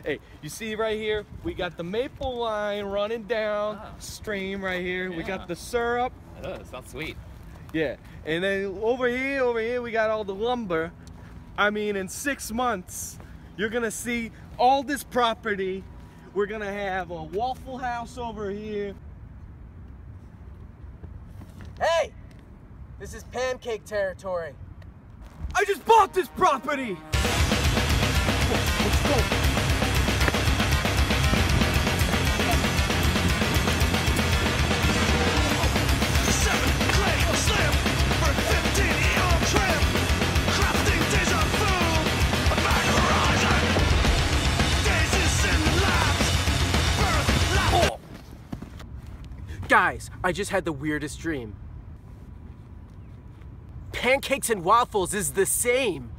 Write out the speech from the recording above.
Hey, you see right here, we got the maple line running down stream right here. Yeah. We got the syrup. Oh, it sounds sweet. Yeah, and then over here, we got all the lumber. I mean, in 6 months, you're gonna see all this property. We're gonna have a Waffle House over here. Hey, this is Pancake territory. I just bought this property. Let's go. Guys, I just had the weirdest dream. Pancakes and waffles is the same.